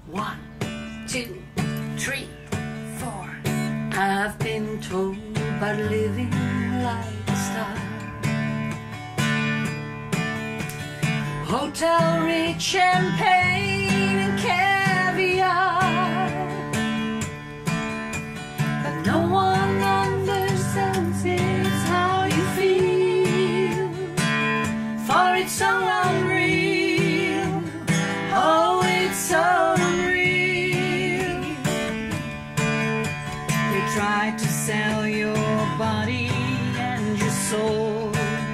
1, 2, 3, 4. I've been told about living like a star. Hotel rich champagne and caviar, but no one understands it's how you feel, for it's so unreal. Oh, it's so unreal. They try to sell your body and your soul.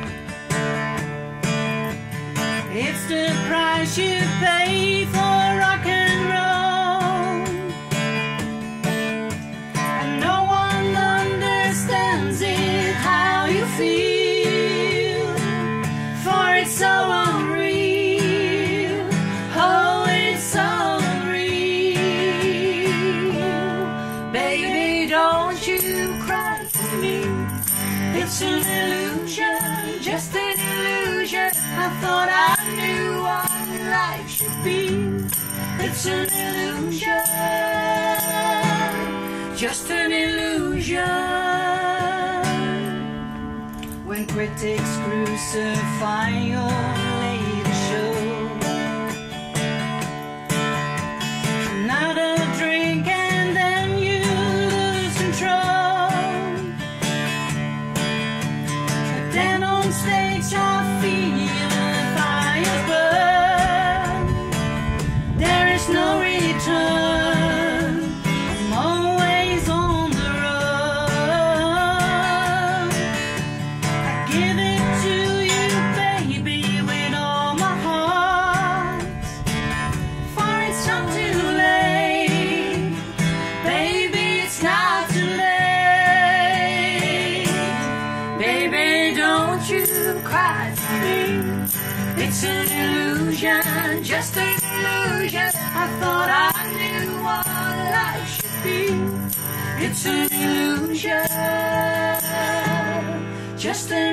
It's the price you pay for rock and roll, and no one understands it how you feel, for it's so unreal. Oh, it's so unreal. Baby, don't you cry for me. It's an illusion, just an illusion. I thought I knew what life should be. It's an illusion, just an illusion. When critics crucify your latest show, another drink and then you lose control. But then on stage you're feeling fire burn. There is no return. I'm always on the run. I give it to you, baby, with all my heart, for it's not too late. Baby, it's not too late. Baby, don't you cry for me. It's an illusion, just an illusion. I thought I knew what life should be. It's an illusion, just an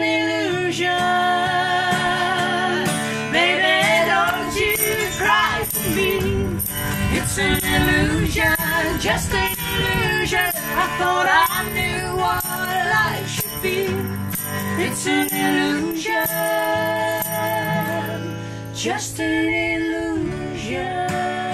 illusion. Baby, don't you cry for me. It's an illusion, just an illusion. I thought I knew what life should be. It's an illusion, just an illusion.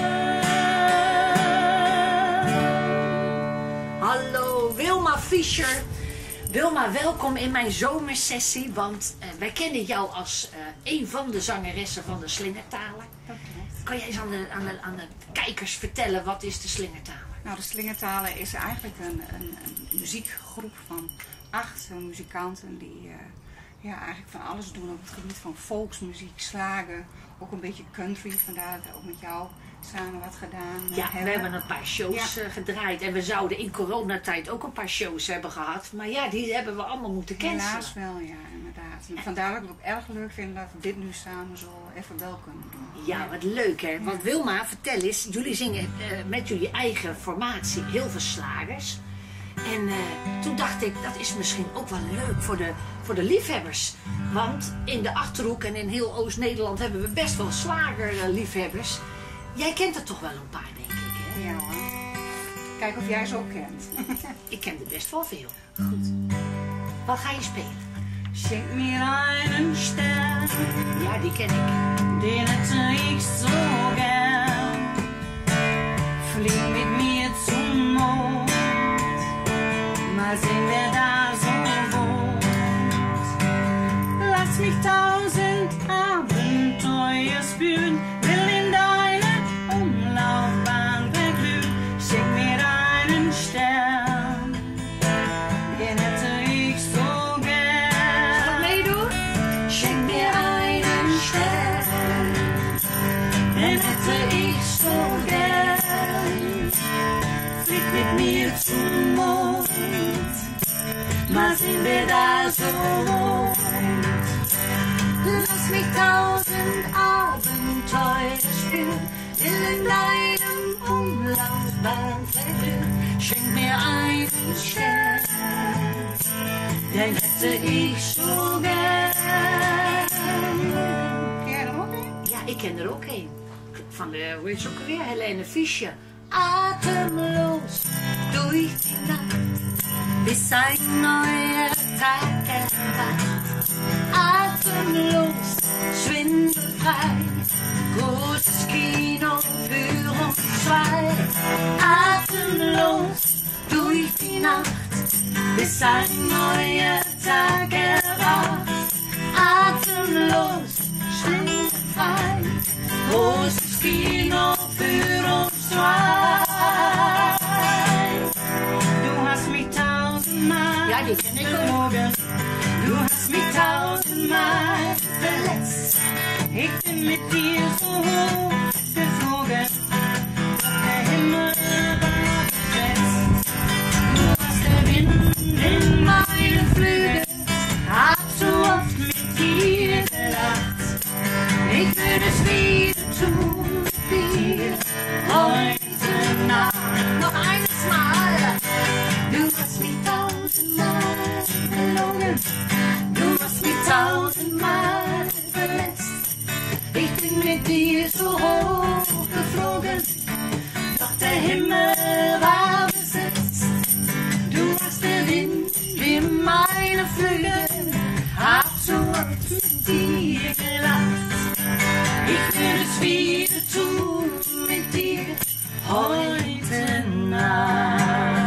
Hallo, Wilma Fischer. Wilma, welkom in mijn zomersessie, want wij kennen jou als een van de zangeressen van de Slingertalen. Kan jij eens aan de kijkers vertellen, wat is de Slingertalen? Nou, de Slingertalen is eigenlijk een muziekgroep van 8 muzikanten die eigenlijk van alles doen op het gebied van volksmuziek, slagen, ook een beetje country. Vandaar dat we ook met jou samen wat gedaan hebben. We hebben een paar shows gedraaid en we zouden in coronatijd ook een paar shows hebben gehad. Maar ja, die hebben we allemaal moeten cancelen. Helaas wel, ja, inderdaad. En vandaar dat ik het ook erg leuk vind dat we dit nu samen zo even wel kunnen doen. Ja, wat leuk hè. Want Wilma, vertel eens, jullie zingen met jullie eigen formatie heel veel slagers. En toen dacht ik, dat is misschien ook wel leuk voor de liefhebbers. Want in de Achterhoek en in heel Oost-Nederland hebben we best wel slagerliefhebbers. Jij kent er toch wel een paar, denk ik, hè? Ja hoor. Kijk of jij ze ook kent. Ik ken er best wel veel. Goed. Wat ga je spelen? Schenk mir einen Stern. Ja, die ken ik. Den hätte ich so gern. Flieg mit mir zum Mond. Mal sehen, wer da so wohnt. Lass mich 1000 Abenteuer spüren. Will in deine Umlaufbahn verglühen. Schenk mir einen Stern. Den hätte ich so gern. Zal ik meedoen? Schenk mir einen Stern. Den hätte ich so gern. Flieg mit mir zum Mond. Mal sehen, wer da so wohnt. Lass mich 1000 Abenteuer spüren. Will in deinem Umlaufbahn verglühen. Schenk mir einen Stern. Den hätte ich so gern. Ja, ik ken er ook een. van de, hoe heet ze ook alweer? Helene Fischer. Atemlos durch die Nacht, bis ein neuer Tag erwacht. Atemlos, schwindelfrei, großes Kino für uns zwei. Atemlos durch die Nacht, bis ein neuer Tag erwacht. Atemlos, schwindelfrei, großes Kino für uns zwei. Du hast mich tausendmal belogen, du hast mich tausendmal verletzt. Ich bin mit dir so hoch geflogen, der Himmel war besetzt. Du warst der Wind in meinen Flügeln, hab so oft mit dir gelacht. Ich würde es wieder tun mit dir heute Nacht. Noch eines Mal. Du hast mich tausendmal belogen, du hast mich tausendmal verletzt. Ich bin mit dir so hoch geflogen, doch der Himmel war besetzt. Du warst der Wind in meine Flügel, hab so oft mit dir gelacht. Ich will es wieder tun mit dir heute Nacht.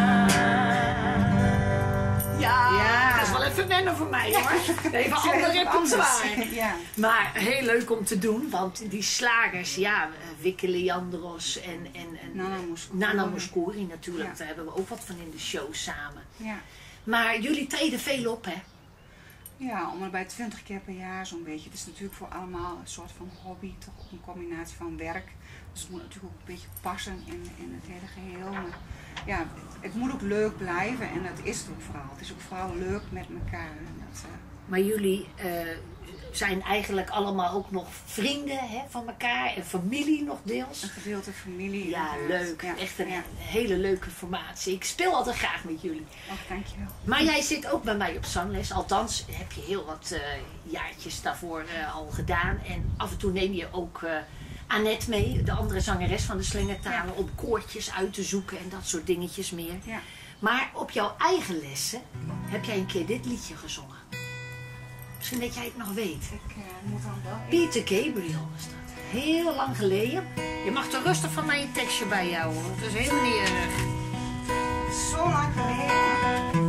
Ja, dat is wel even wennen voor mij hoor. Even andere repertoire. Ja. Maar heel leuk om te doen, want die slagers, ja, Wikke Leandros en Nana Mouskouri natuurlijk, Ja. daar hebben we ook wat van in de show samen. Ja. Maar jullie treden veel op, hè? Ja, om en bij 20 keer per jaar zo'n beetje. Het is natuurlijk voor allemaal een soort van hobby, toch ook een combinatie van werk. Dus het moet natuurlijk ook een beetje passen in het hele geheel. Maar ja, het moet ook leuk blijven en dat is het ook vooral. Het is ook vooral leuk met elkaar. En dat, Maar jullie zijn eigenlijk allemaal ook nog vrienden, hè, van elkaar en familie nog deels. een gedeelte familie. Ja, inderdaad. leuk. Ja, Echt een ja. hele leuke formatie. Ik speel altijd graag met jullie. Oh, dankjewel. Maar jij zit ook bij mij op zangles. Althans, heb je heel wat jaartjes daarvoor al gedaan. En af en toe neem je ook Annette mee, de andere zangeres van de Slingertalen, Ja. om koortjes uit te zoeken en dat soort dingetjes meer. Ja. Maar op jouw eigen lessen heb jij een keer dit liedje gezongen. Misschien dat jij het nog weet. Ik moet dan wel Peter Gabriel was dat. Heel lang geleden. Je mag er rustig van naar je tekstje bij jou hoor. Het is helemaal niet erg. zo lang geleden.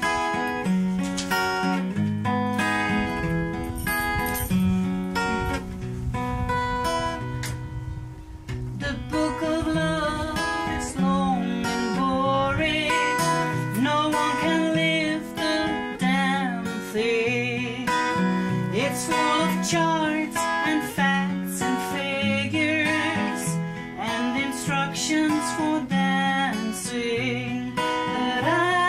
The book of love is long and boring. No one can lift the damn thing. It's full of charts and facts and figures and instructions for dancing. But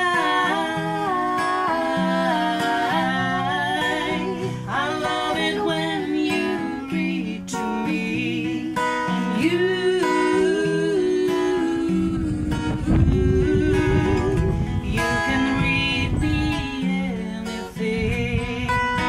I love it when you read to me and you can read me anything.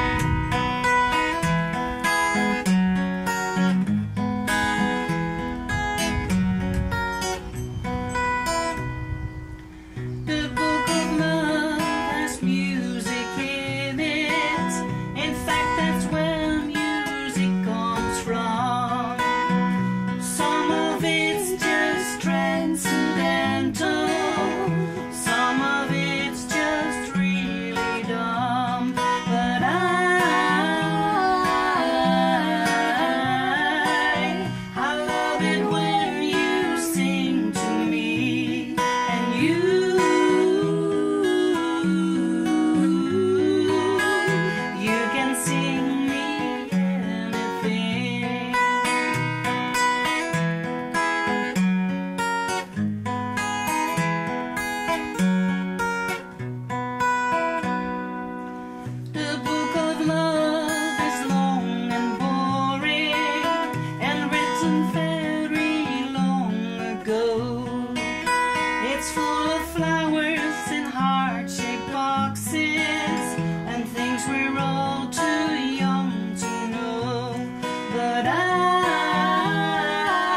The book of love has music in it. In fact, that's where music comes from. Some of it's just transcendental. Some of it's just really dumb. But I love it when you sing to me and you can sing me anything. The book of love is long and boring and written very long ago. It's full of flowers in heart-shaped boxes and things we're all too young to know. But I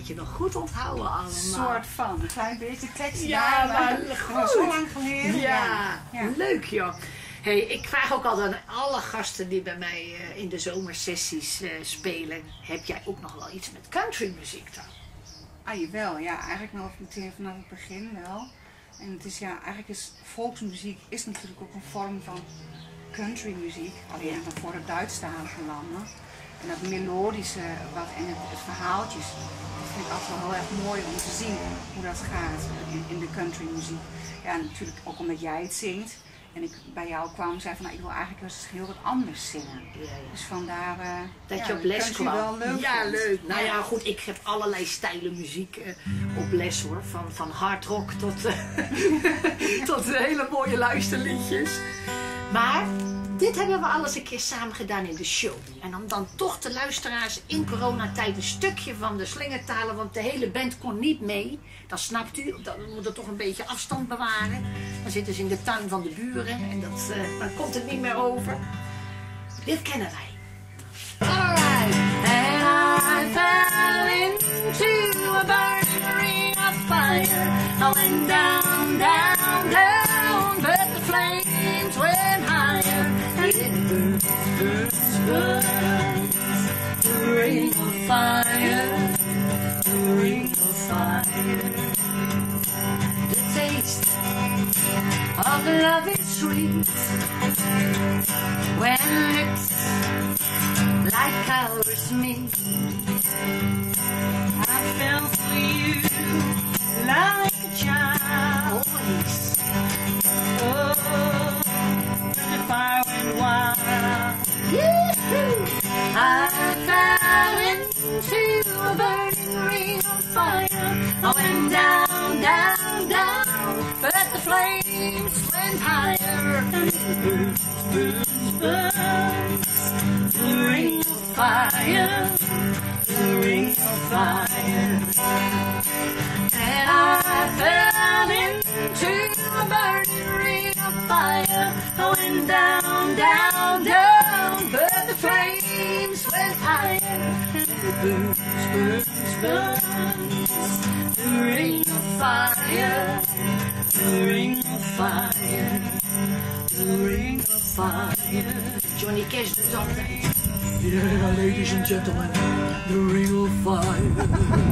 je nog goed onthouden allemaal. Een soort van, een klein beetje tekst. Ja, maar dat goed. was zo lang geleden. Ja, Ja. leuk joh. Hey, ik vraag ook altijd aan alle gasten die bij mij in de zomersessies spelen. Heb jij ook nog wel iets met countrymuziek dan? Ah, jawel. Ja, eigenlijk nog meteen vanaf het begin wel. En het is eigenlijk is volksmuziek is natuurlijk ook een vorm van countrymuziek. Alleen dan voor de Duitsstalige landen. En dat melodische en het verhaaltjes, dat vind ik altijd wel heel erg mooi om te zien hoe dat gaat in de countrymuziek. Ja, natuurlijk ook omdat jij het zingt. En ik bij jou kwam en zei van, nou, ik wil eigenlijk eens heel wat anders zingen. Ja. Dus vandaar Dat je op les country kwam. wel leuk Ja, vond. leuk. Nou ja, goed, ik heb allerlei stijlen muziek op les hoor. Van hard rock tot, tot hele mooie luisterliedjes. Maar dit hebben we alles een keer samen gedaan in de show. En om dan toch de luisteraars in coronatijd een stukje van de slingertalen, want de hele band kon niet mee. Dat snapt u, we moeten toch een beetje afstand bewaren. Dan zitten ze in de tuin van de buren en dan komt het niet meer over. Dit kennen wij. Alright. And I fell into a burning ring of fire. I went down, down, down, but the flames went higher. And it burns, burns, burns. The ring of fire, the ring of fire. The taste of love is sweet when it's like ours meet. I fell for you like a child. Always. Oh, the fire went wild. Yee-hoo! I fell into a burning ring of fire. I went down, down, down, but the flames went higher. And it burns, burns, burns. The ring of fire, the ring of fire. And I fell into a burning ring of fire. I went down, down, down, but the flames went higher. And it burns, burns, burns. The ring of fire, the ring of fire, the ring of fire. Johnny Cash doet altijd. Yeah, ladies and gentlemen, the ring of fire.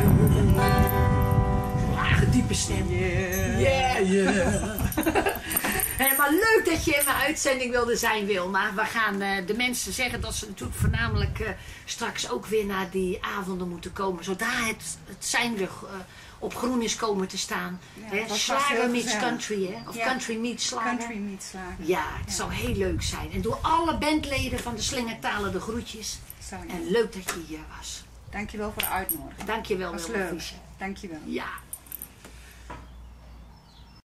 Lage, diepe stem. Yeah, yeah. Hey, maar leuk dat je in mijn uitzending wilde zijn, Wilma. We gaan de mensen zeggen dat ze natuurlijk voornamelijk straks ook weer naar die avonden moeten komen. Zodra het zijn weer op groen is komen te staan. Ja, Hè? Slager meets country, hè? Of Ja. country meets slager. Country meets slager. Ja, het zou heel leuk zijn. En door alle bandleden van de Slingertalen de groetjes. Zal ik En doen. leuk dat je hier was. Dankjewel voor de uitnodiging. Dankjewel, Was Wilma leuk. Fischer. Dankjewel. Ja.